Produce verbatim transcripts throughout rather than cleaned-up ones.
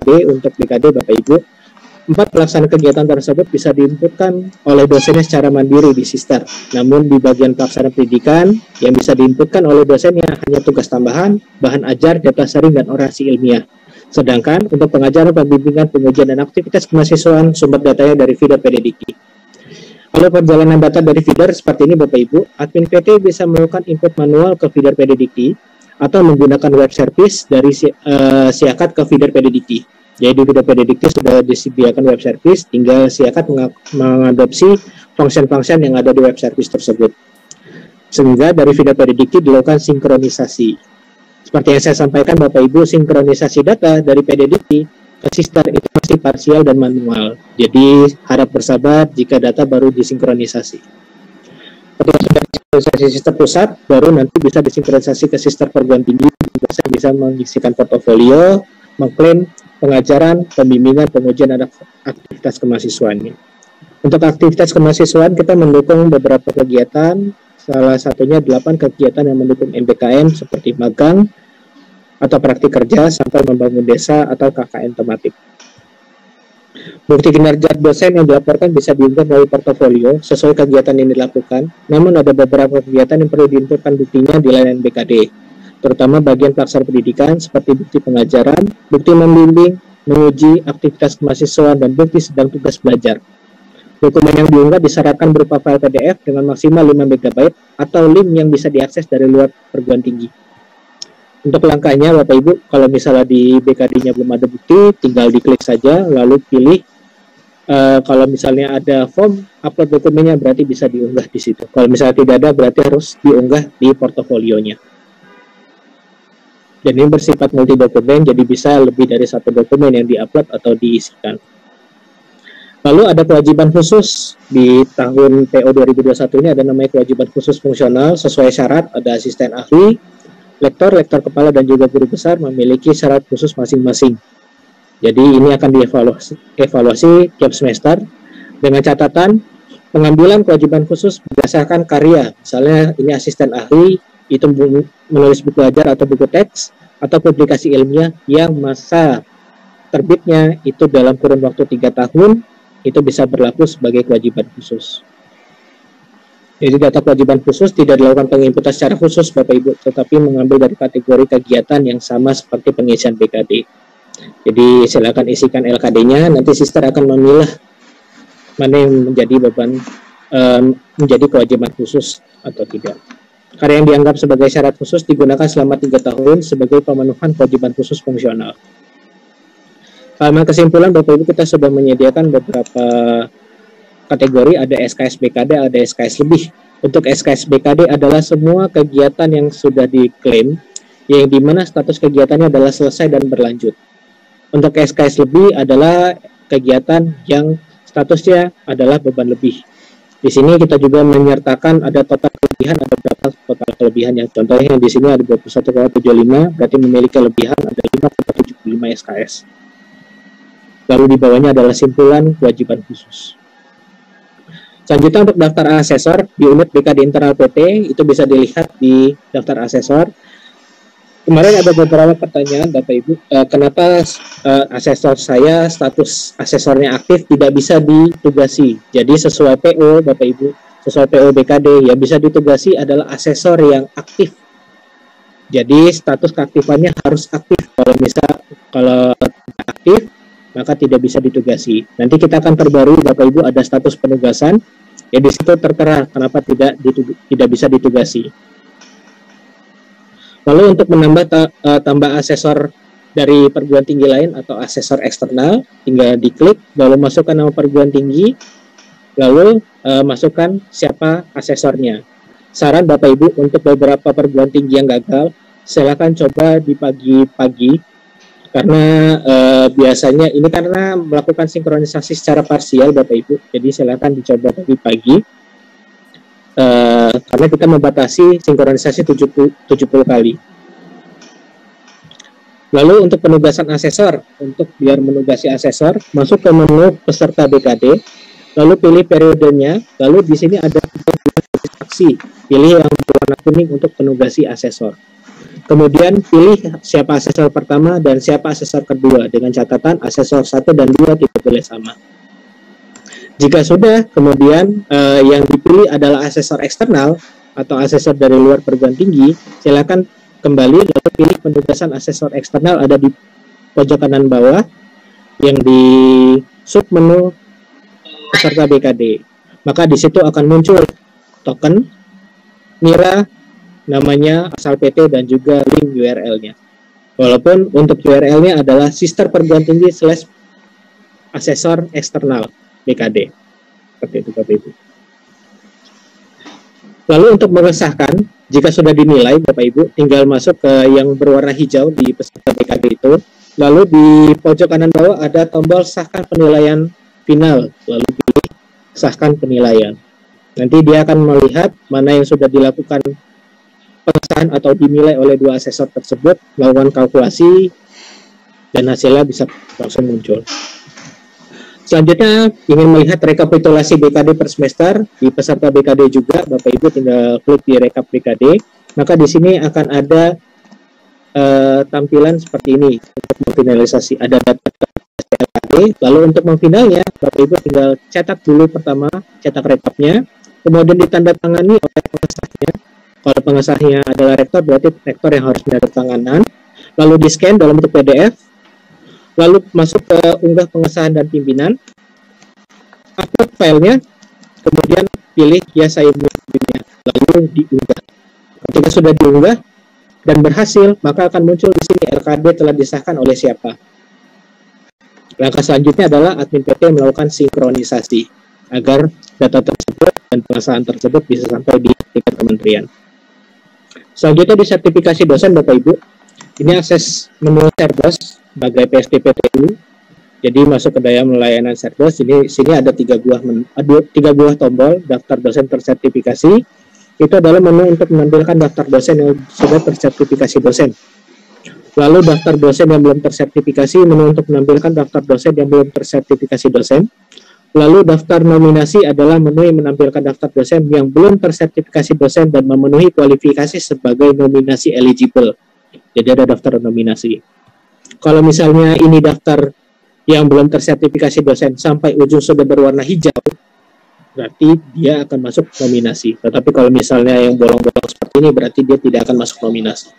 D untuk B K D Bapak Ibu. Empat pelaksana kegiatan tersebut bisa diinputkan oleh dosennya secara mandiri di Sister. Namun di bagian pelaksana pendidikan yang bisa diinputkan oleh dosennya hanya tugas tambahan, bahan ajar, data sharing, dan orasi ilmiah. Sedangkan untuk pengajaran, pembimbingan, pengujian, dan aktivitas kemahasiswaan, sumber datanya dari feeder P D D I K I. Kalau perjalanan data dari feeder seperti ini Bapak Ibu, admin P T bisa melakukan input manual ke feeder P D D I K I atau menggunakan web service dari uh, Siakat ke feeder P D D I K I. Jadi di P D D I K I sudah disediakan web service, tinggal Siakat mengadopsi function-function yang ada di web service tersebut. Sehingga dari feeder P D D I K I dilakukan sinkronisasi. Seperti yang saya sampaikan Bapak Ibu, sinkronisasi data dari P D D I K I ke Sister itu masih parsial dan manual. Jadi harap bersabar jika data baru disinkronisasi. Ketika sudah disinkronisasi Sister pusat, baru nanti bisa disinkronisasi ke Sister perguruan tinggi, bisa bisa mengisikan portofolio, mengklaim pengajaran, pembimbingan, pengujian, dan aktivitas kemahasiswaannya. Untuk aktivitas kemahasiswaan kita mendukung beberapa kegiatan, salah satunya delapan kegiatan yang mendukung M B K M seperti magang atau praktik kerja sampai membangun desa atau K K N tematik. Bukti kinerja dosen yang dilaporkan bisa diunggah melalui portofolio sesuai kegiatan yang dilakukan, namun ada beberapa kegiatan yang perlu diinputkan buktinya di layanan B K D, terutama bagian pelaksana pendidikan seperti bukti pengajaran, bukti membimbing, menguji, aktivitas kemahasiswaan, dan bukti sedang tugas belajar. Dokumen yang diunggah disyaratkan berupa file P D F dengan maksimal lima megabyte atau link yang bisa diakses dari luar perguruan tinggi. Untuk langkahnya Bapak Ibu, kalau misalnya di B K D-nya belum ada bukti, tinggal diklik saja, lalu pilih. Uh, kalau misalnya ada form upload dokumennya, berarti bisa diunggah di situ. Kalau misalnya tidak ada, berarti harus diunggah di portofolionya. Dan ini bersifat multi dokumen, jadi bisa lebih dari satu dokumen yang diupload atau diisikan. Lalu ada kewajiban khusus di tahun P O dua ribu dua puluh satu ini, ada namanya kewajiban khusus fungsional sesuai syarat. Ada asisten ahli, lektor, lektor kepala, dan juga guru besar memiliki syarat khusus masing-masing. Jadi ini akan dievaluasi evaluasi tiap semester dengan catatan pengambilan kewajiban khusus berdasarkan karya. Misalnya ini asisten ahli, itu menulis buku ajar atau buku teks atau publikasi ilmiah yang masa terbitnya itu dalam kurun waktu tiga tahun, itu bisa berlaku sebagai kewajiban khusus. Jadi data kewajiban khusus tidak dilakukan penginputan secara khusus Bapak Ibu, tetapi mengambil dari kategori kegiatan yang sama seperti pengisian B K D. Jadi silakan isikan L K D-nya, nanti Sister akan memilah mana yang menjadi beban um, menjadi kewajiban khusus atau tidak. Karya yang dianggap sebagai syarat khusus digunakan selama tiga tahun sebagai pemenuhan kewajiban khusus fungsional. Karena kesimpulan Bapak Ibu, kita sudah menyediakan beberapa kategori, ada S K S B K D, ada S K S lebih. Untuk S K S B K D adalah semua kegiatan yang sudah diklaim, yang dimana status kegiatannya adalah selesai dan berlanjut. Untuk S K S lebih adalah kegiatan yang statusnya adalah beban lebih. Di sini kita juga menyertakan ada total kelebihan, ada berapa total kelebihan yang contohnya di sini ada dua puluh satu koma tujuh lima, berarti memiliki kelebihan ada lima koma tujuh lima S K S. Lalu di bawahnya adalah simpulan kewajiban khusus. Selanjutnya untuk daftar asesor di unit B K D internal P T, itu bisa dilihat di daftar asesor. Kemarin ada beberapa pertanyaan Bapak Ibu, uh, kenapa uh, asesor saya status asesornya aktif tidak bisa ditugasi. Jadi sesuai P O Bapak Ibu, sesuai P O B K D yang bisa ditugasi adalah asesor yang aktif. Jadi status keaktifannya harus aktif. Kalau misal kalau tidak aktif maka tidak bisa ditugasi. Nanti kita akan perbarui Bapak Ibu ada status penugasan, ya di situ tertera kenapa tidak ditug tidak bisa ditugasi. Lalu untuk menambah ta uh, tambah asesor dari perguruan tinggi lain atau asesor eksternal, tinggal diklik, lalu masukkan nama perguruan tinggi, lalu uh, masukkan siapa asesornya. Saran Bapak Ibu untuk beberapa perguruan tinggi yang gagal, silakan coba di pagi-pagi, karena uh, biasanya ini karena melakukan sinkronisasi secara parsial Bapak Ibu, jadi silakan dicoba pagi-pagi. Uh, karena kita membatasi sinkronisasi tujuh puluh kali. Lalu untuk penugasan asesor, untuk biar menugasi asesor, masuk ke menu peserta B K D, lalu pilih periodenya, lalu di sini ada saksi, pilih yang berwarna kuning untuk penugasi asesor. Kemudian pilih siapa asesor pertama dan siapa asesor kedua, dengan catatan asesor satu dan dua tidak boleh sama. Jika sudah, kemudian eh, yang dipilih adalah asesor eksternal atau asesor dari luar perguruan tinggi, silakan kembali lalu pilih penugasan asesor eksternal, ada di pojok kanan bawah yang di sub menu peserta B K D. Maka di situ akan muncul token, nira, namanya, asal P T, dan juga link U R L-nya. Walaupun untuk U R L-nya adalah sister perguruan tinggi slash asesor eksternal B K D. Seperti itu, Bapak Ibu. Lalu untuk mengesahkan, jika sudah dinilai, Bapak Ibu, tinggal masuk ke yang berwarna hijau di peserta B K D itu. Lalu di pojok kanan bawah ada tombol sahkan penilaian final. Lalu pilih sahkan penilaian. Nanti dia akan melihat mana yang sudah dilakukan pengesahan atau dinilai oleh dua asesor tersebut, melakukan kalkulasi, dan hasilnya bisa langsung muncul. Selanjutnya, ingin melihat rekapitulasi B K D per semester, di peserta B K D juga, Bapak Ibu tinggal klik di rekap B K D, maka di sini akan ada uh, tampilan seperti ini, untuk memfinalisasi, ada data L K D, lalu untuk memfinalnya, Bapak Ibu tinggal cetak dulu pertama, cetak rekapnya, kemudian ditandatangani oleh pengesahnya. Kalau pengesahnya adalah rektor, berarti rektor yang harus menandatangani, lalu di-scan dalam bentuk P D F, lalu masuk ke unggah pengesahan dan pimpinan, upload filenya, kemudian pilih ya saya mengunggahnya, lalu diunggah. Ketika sudah diunggah dan berhasil, maka akan muncul di sini L K D telah disahkan oleh siapa. Langkah selanjutnya adalah admin P T melakukan sinkronisasi agar data tersebut dan pengesahan tersebut bisa sampai di tingkat kementerian. Selanjutnya di sertifikasi dosen, Bapak Ibu, ini akses menu Serdos sebagai P S D P T U. Jadi masuk ke dalam layanan Serdos, ini sini ada tiga buah menu, ada tiga buah tombol daftar dosen tersertifikasi. Itu adalah menu untuk menampilkan daftar dosen yang sudah tersertifikasi dosen. Lalu daftar dosen yang belum tersertifikasi, menu untuk menampilkan daftar dosen yang belum tersertifikasi dosen. Lalu daftar nominasi adalah menu yang menampilkan daftar dosen yang belum tersertifikasi dosen dan memenuhi kualifikasi sebagai nominasi eligible. Jadi ada daftar nominasi. Kalau misalnya ini daftar yang belum tersertifikasi dosen sampai ujung sudah berwarna hijau, berarti dia akan masuk nominasi. Tetapi kalau misalnya yang bolong-bolong seperti ini, berarti dia tidak akan masuk nominasi.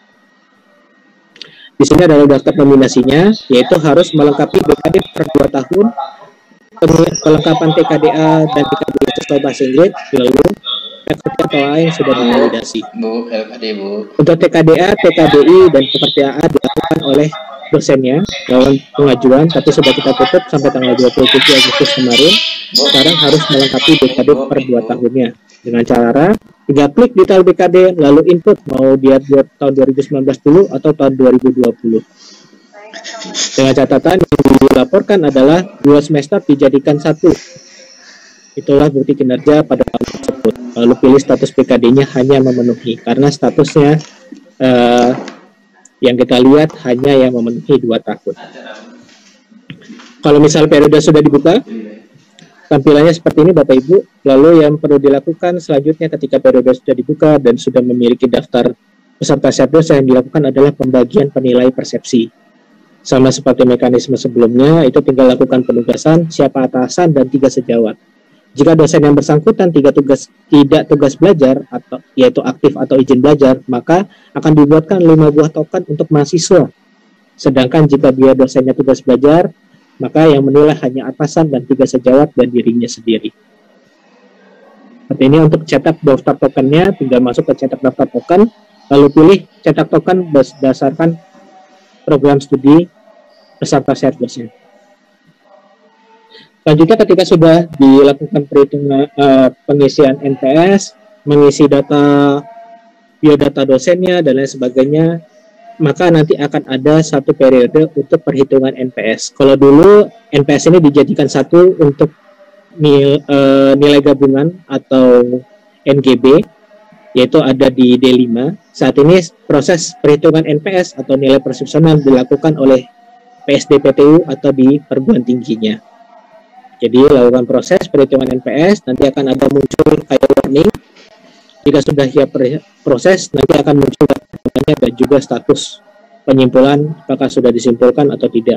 Di sini adalah daftar nominasinya, yaitu harus melengkapi B K D per dua tahun, kelengkapan T K D A dan T K D A bahasa Inggris, lalu pekerja atau A yang sudah divalidasi. Bu, L K D, Bu. Untuk T K D A, T K D I, dan pekerja A dilakukan oleh dosennya dalam pengajuan, tapi sudah kita tutup sampai tanggal dua puluh tujuh Agustus kemarin. Sekarang harus melengkapi B K D per dua tahunnya. Dengan cara tinggal klik detail B K D, lalu input mau dia buat tahun dua ribu sembilan belas dulu atau tahun dua ribu dua puluh. Dengan catatan yang dilaporkan adalah dua semester dijadikan satu. Itulah bukti kinerja pada tahun tersebut. Lalu pilih status B K D-nya hanya memenuhi, karena statusnya uh, yang kita lihat hanya yang memenuhi dua tahun. Kalau misal periode sudah dibuka, tampilannya seperti ini Bapak Ibu. Lalu yang perlu dilakukan selanjutnya ketika periode sudah dibuka dan sudah memiliki daftar peserta Serdos, yang dilakukan adalah pembagian penilai persepsi. Sama seperti mekanisme sebelumnya, itu tinggal lakukan penugasan, siapa atasan, dan tiga sejawat. Jika dosen yang bersangkutan tiga tugas, tidak tugas belajar, atau yaitu aktif atau izin belajar, maka akan dibuatkan lima buah token untuk mahasiswa. Sedangkan jika dia dosennya tugas belajar, maka yang menilai hanya atasan dan tiga sejawat dan dirinya sendiri. Seperti ini untuk cetak daftar tokennya, tinggal masuk ke cetak daftar token, lalu pilih cetak token berdasarkan program studi peserta Serdosnya. Selanjutnya ketika sudah dilakukan perhitungan uh, pengisian N P S, mengisi data biodata dosennya dan lain sebagainya, maka nanti akan ada satu periode untuk perhitungan N P S. Kalau dulu N P S ini dijadikan satu untuk nil, uh, nilai gabungan atau N G B, yaitu ada di D lima. Saat ini proses perhitungan N P S atau nilai persepsional dilakukan oleh P S D P T U atau di perguruan tingginya. Jadi lakukan proses perhitungan N P S, nanti akan ada muncul kayak warning. Jika sudah siap proses, nanti akan muncul namanya dan juga status penyimpulan apakah sudah disimpulkan atau tidak.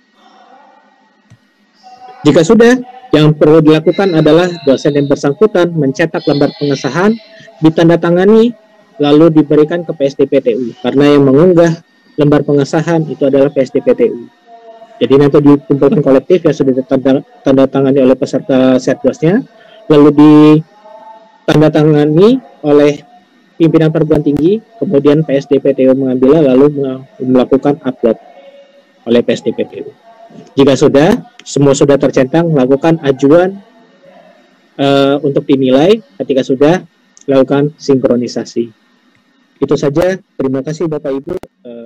Jika sudah, yang perlu dilakukan adalah dosen yang bersangkutan mencetak lembar pengesahan, ditandatangani, lalu diberikan ke P S D P T U. Karena yang mengunggah lembar pengesahan itu adalah P S D P T U. Jadi nanti dikumpulkan kolektif yang sudah ditandatangani oleh peserta setdosnya, lalu ditandatangani oleh pimpinan perguruan tinggi, kemudian P S D P T U mengambilnya lalu melakukan upload oleh P S D P T U. Jika sudah, semua sudah tercentang, lakukan ajuan uh, untuk dinilai. Ketika sudah, lakukan sinkronisasi. Itu saja. Terima kasih Bapak Ibu. Uh,